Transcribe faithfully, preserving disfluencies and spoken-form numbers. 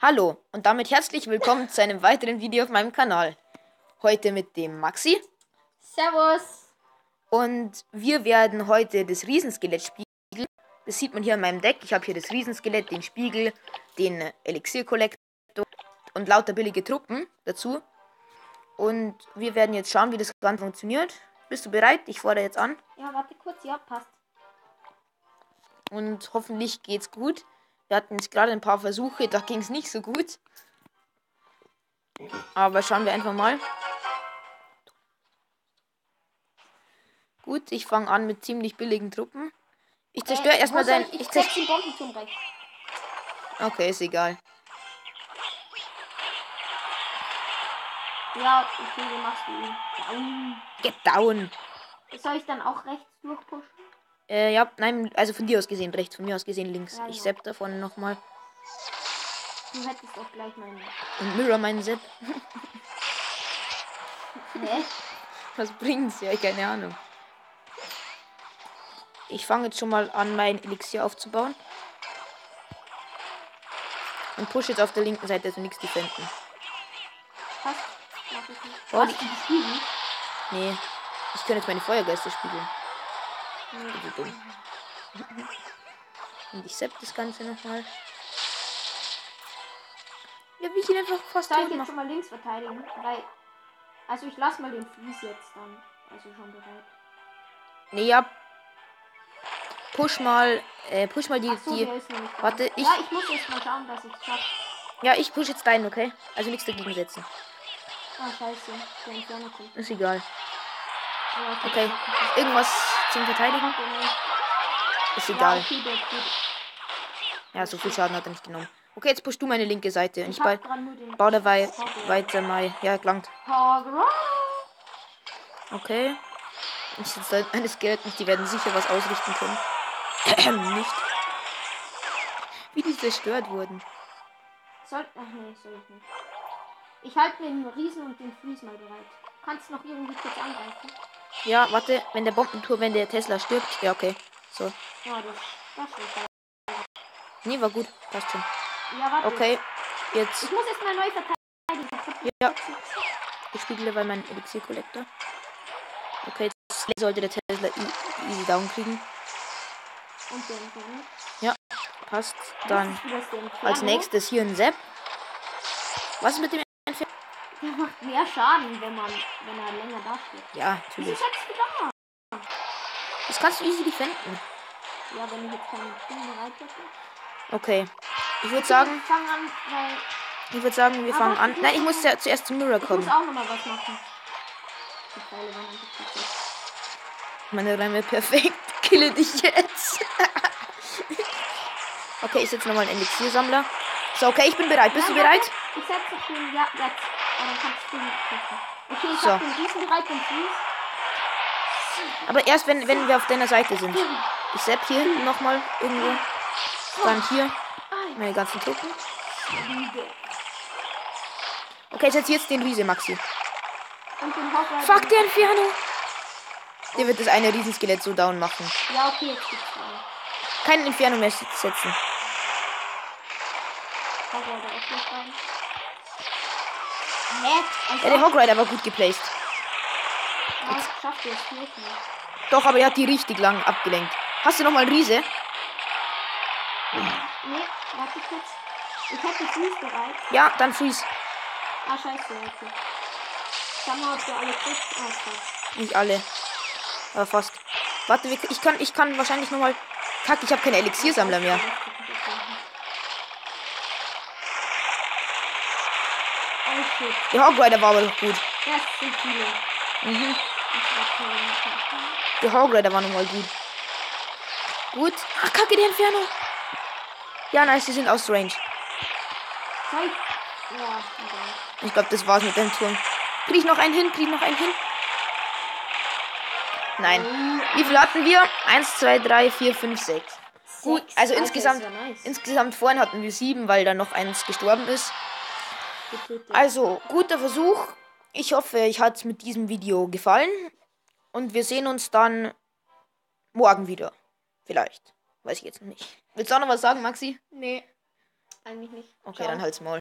Hallo und damit herzlich willkommen zu einem weiteren Video auf meinem Kanal. Heute mit dem Maxi. Servus. Und wir werden heute das Riesenskelett spiegeln. Das sieht man hier an meinem Deck. Ich habe hier das Riesenskelett, den Spiegel, den Elixier-Kollektor und lauter billige Truppen dazu. Und wir werden jetzt schauen, wie das Ganze funktioniert. Bist du bereit? Ich fordere jetzt an. Ja, warte kurz. Ja, passt. Und hoffentlich geht's gut. Wir hatten jetzt gerade ein paar Versuche, da ging es nicht so gut. Aber schauen wir einfach mal. Gut, ich fange an mit ziemlich billigen Truppen. Ich zerstöre äh, erstmal sein... Ich, ich setze den Bombenturm rechts. Okay, ist egal. Ja, okay, wie machst du ihn? Down. Get down. Soll ich dann auch rechts durchpushen? Äh, ja, nein, also von dir aus gesehen rechts, von mir aus gesehen links. Ja, ich ja. sepp davon nochmal. Du hättest auch gleich meinen... Und Mirror meinen Sepp. Hä? Was bringt's? Ja, keine Ahnung. Ich fange jetzt schon mal an, mein Elixier aufzubauen. Und push jetzt auf der linken Seite, also nichts defenden. Passt. Mach ich nicht. Oh, Hast die- du die Spiegel? Nee, ich kann jetzt meine Feuergeister spiegeln. Nee. Wie dumm. Und ich sepp das Ganze nochmal. Ja, wie ich ihn einfach fast Soll ich tot jetzt mache. schon mal links verteidigen? Weil... Also ich lass mal den Fries jetzt dann. Also schon bereit. Nee, ja. Push mal, äh, push mal die, Ach so, die. der ist noch nicht da. Warte, ich. Ja, ich muss jetzt mal schauen, dass ich es schaffe. Ja, ich push jetzt deinen, okay? Also nichts dagegen setzen. Ah, scheiße. Der Inferno kommt. Ist egal. Ja, Okay. Irgendwas zum Verteidigen? Ist Ja, egal. okay, der ist gut. Ja, so viel Schaden hat er nicht genommen. Okay, jetzt pushst du meine linke Seite. Und ich hab bei, grad nur den baue dabei Hogwarts. weiter mal. Ja, gelangt. Hogwarts. Okay. Ich setze meine Skeletons, die werden sicher was ausrichten können. Nicht. Wie die zerstört wurden. Soll. Ach nee, soll ich nicht. Ich halte mir den Riesen und den Freeze mal bereit. Kannst du noch irgendwie kurz angreifen? Ja, warte, wenn der Bombenturm, wenn der Tesla stirbt. Ja, okay. So. Ja, das, das ist geil. Nee, war gut. Passt schon. Ja, warte. Okay. Jetzt. Ich muss erst mal neu verteidigen. Ja. Ich spiele bei meinem Elixier-Kollektor. Okay, jetzt sollte der Tesla e- easy down kriegen. Und den Inferno. Ja, passt. Dann Das ist wieder der Inferno. als nächstes hier ein Sepp. Was ist mit dem Entfernen? Der macht mehr Schaden, wenn man, wenn er länger da steht. Ja, Wieso natürlich. sagst du da? Das kannst du easy defenden. Ja, wenn ich jetzt keine Stunde bereit hätte. Okay. Ich würde sagen, Fang an, weil ich würde sagen, wir Aber fangen an. ich muss Nein, ich noch- muss ja zuerst zum Mirror ich muss kommen. auch nochmal was machen. Die Pfeile waren einfach perfekt. Meine Räume perfekt. Kille dich jetzt. Okay, ich setze nochmal einen Elixiersammler. So, okay, ich bin bereit. Bist Ja, du bereit? warte, ich setze den, ja, jetzt. Aber dann kannst du ihn treffen. Okay, ich So. hab den Riesen bereit, den Fuß. Aber erst, wenn, wenn wir auf deiner Seite sind. Ich sepp hier hinten nochmal irgendwo. Dann hier meine ganzen Truppen. Okay, ich setze jetzt den Riese, Maxi. Und den Hogwarts. Fuck, der Inferno. Der wird das eine Riesenskelett so down machen. Ja, okay, jetzt gibt's zwei. Kein Inferno mehr setzen. Hogwarts auch nicht rein. Hä? Also, Ja, der Hog Rider war gut geplaced. was schafft ihr es nicht mehr? Doch, aber er hat die richtig lang abgelenkt. Hast du nochmal einen Riese? Nee, warte kurz. Ich hab den Fuß bereit. Ja, dann Freeze. Ah, scheiße, okay. Sag mal, ob du alle kriegst. Ah, fuck. Nicht alle. Aber fast. Warte, wir- ich kann, ich kann wahrscheinlich nochmal... Kack, ich habe keine Elixiersammler mehr. Oh shit. Der Hog Rider war aber noch gut. Das sind viele. Mhm. Das war toll. Der Hog Rider war nochmal gut. Gut. Ach, kacke, der Inferno. Ja, nice, die sind aus Range. Soll ich? Ja, egal. Ich glaube, das war's mit dem Turm. Krieg ich noch einen hin? Krieg ich noch einen hin? Nein. Wie viel hatten wir? Eins, zwei, drei, vier, fünf, sechs. Gut, Sechs. also Alter, insgesamt, ist ja nice. insgesamt vorhin hatten wir sieben, weil da noch eins gestorben ist. Getötet. Also, guter Versuch. Ich hoffe, euch hat es mit diesem Video gefallen. Und wir sehen uns dann morgen wieder. Vielleicht. Weiß ich jetzt noch nicht. Willst du auch noch was sagen, Maxi? Nee, eigentlich nicht. Okay, Ciao. dann halt's Maul.